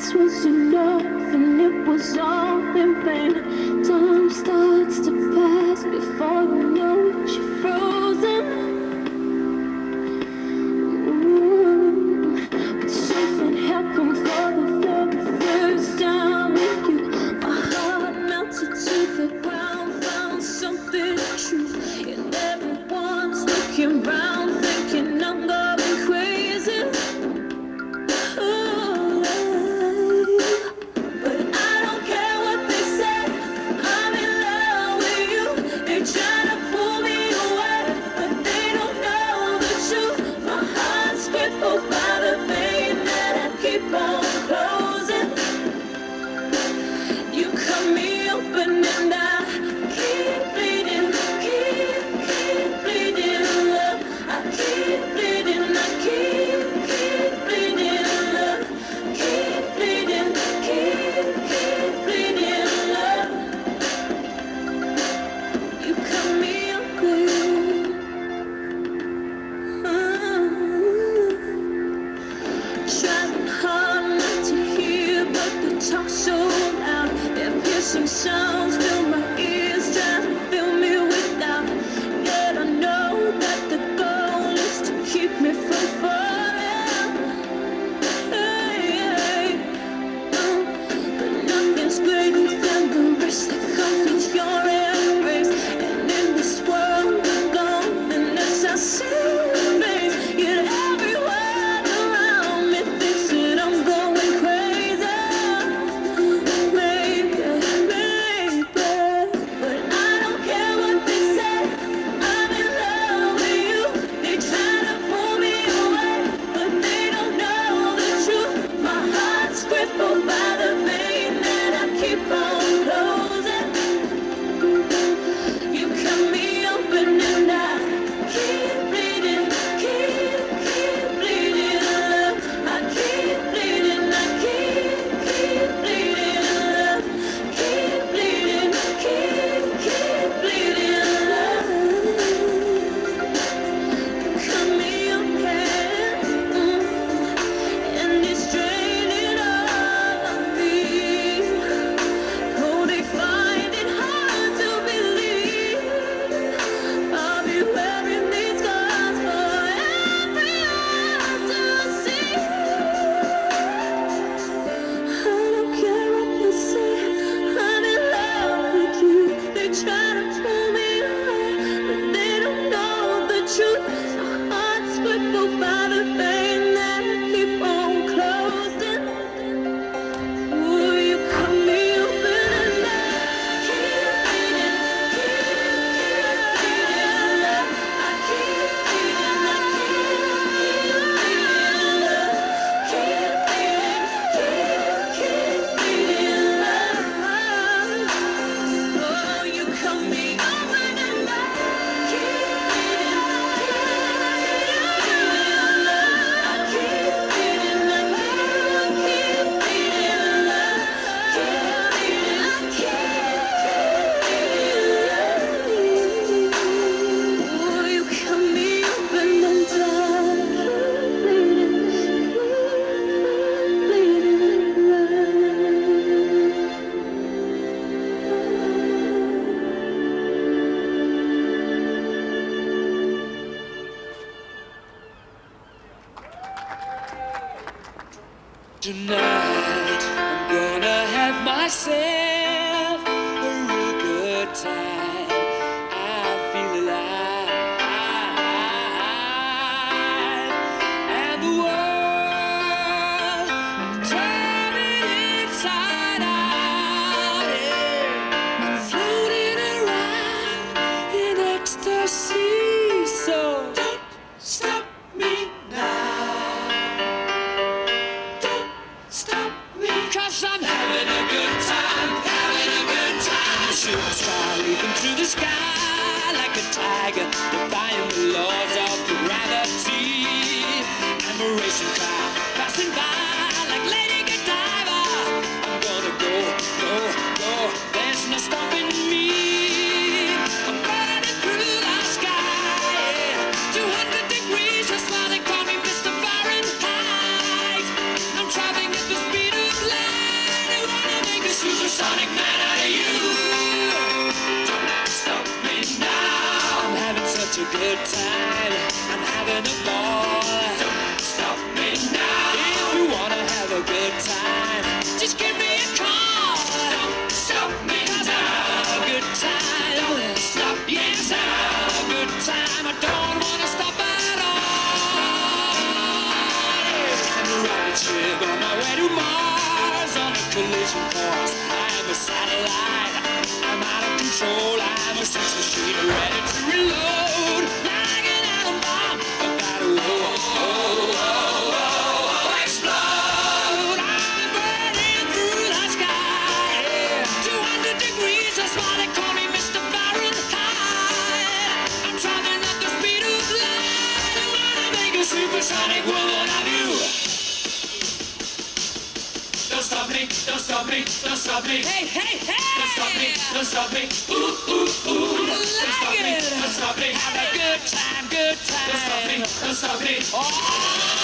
this was enough, and it was all in vain. Time starts to pass before you know it, you're frozen. But something happened for the very first time with you. My heart melted to the ground, found something true, and everyone's looking round, thinking I'm going crazy. But I don't care what they say, I'm in love with you. They try to pull me away, but they don't know the truth. My heart's crippled by the vein that I keep on closing. You cut me open and I keep bleeding, keep bleeding, love. I keep bleeding, I keep bleeding, love. Keep bleeding, keep bleeding, love. You cut me open. Trying hard not to hear, but they talk so loud. Their piercing sounds fill my ears, trying to fill me with doubt. Yet I know that the goal is to keep me from falling. But nothing's greater than the risk that comes with your embrace. And in this world of loneliness, I see your face. Yet everyone around me thinks that I'm going crazy. Maybe, but I don't care what they say. I'm in love with you. They try to pull me away, but they don't know the truth. My heart's crippled by the vein that I keep on closing. You cut me open and I keep bleeding, keep bleeding, love. I keep bleeding, I keep bleeding, love. Keep bleeding, keep bleeding, love. You cut me open, and it's draining all of me. Oh, they find it hard to believe I'll be wearing these scars for everyone to see. I don't care what they say, I'm in love with you. They try to pull me away, but they don't know the truth. My heart's crippled by the vein that I keep on closing. Ooh, you cut me open and I keep bleeding, love. I keep bleeding, I keep bleeding, love. Keep bleeding, love. Oh, you cut me open and I keep bleeding, love. I keep bleeding, I keep bleeding, love. Keep bleeding, I keep bleeding, love. Oh, you cut me open and I keep bleeding, Tonight, I'm gonna have myself a real good time. I feel alive, and the world is turning inside out. Yeah. I'm floating around in ecstasy, so don't stop me now. Don't stop me, 'cause I'm having a good time, having a good time. Shooting star leaping through the sky like a tiger, defying the laws of gravity. I'm a racing car passing by like Lady Godiva. I'm gonna go, go, go. There's no stopping me. I'm burning through the sky, yeah. 200 degrees, that's why they call me Mr. Fahrenheit. I'm traveling at the speed of light. good time. I'm having a ball. Don't stop me now. If you wanna have a good time, just give me a call. Don't stop me now. A good time. Don't stop. Yes, I have a good time. I don't wanna stop at all. I'm a rocket ship on my way to Mars on a collision course. I'm a satellite. I'm out of control. I'm a sex machine ready to reload. Like an atom bomb about to explode. I'm burning through the sky. Yeah. 200 degrees, that's why they call me Mr. Fahrenheit. I'm traveling at the speed of light. I'm gonna make a supersonic woman of you. Don't stop me, don't stop me, don't stop me. Hey, hey, hey! Don't stop me, don't stop me. Ooh, ooh, ooh. Don't stop me, don't stop me. Have a good time, good time. Don't stop me, don't stop me. Oh!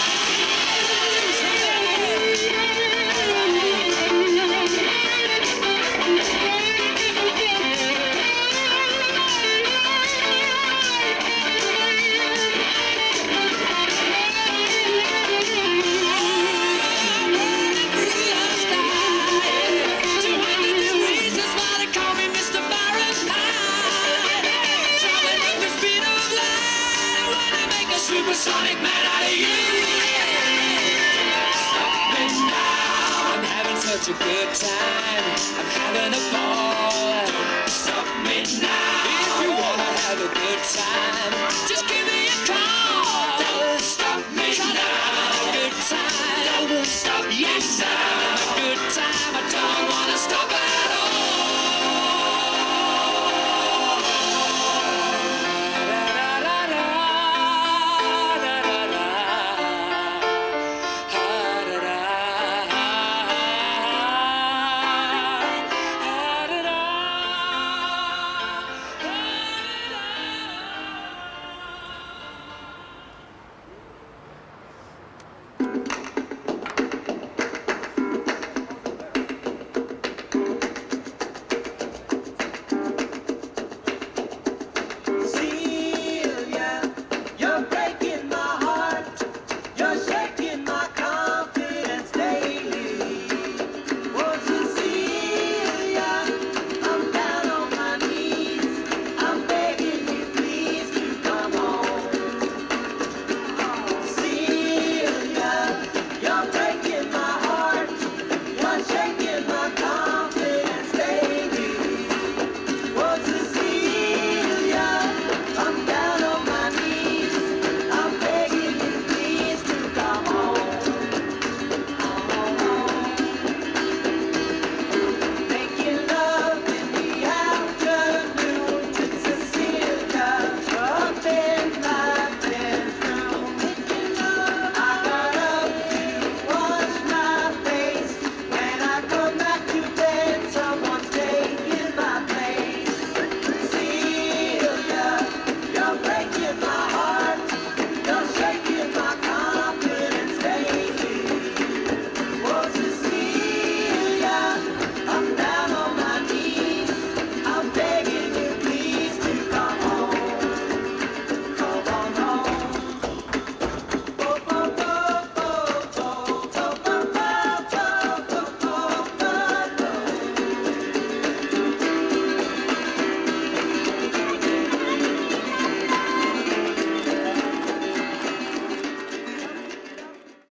Supersonic man out of you. Stop me now. I'm having such a good time. I'm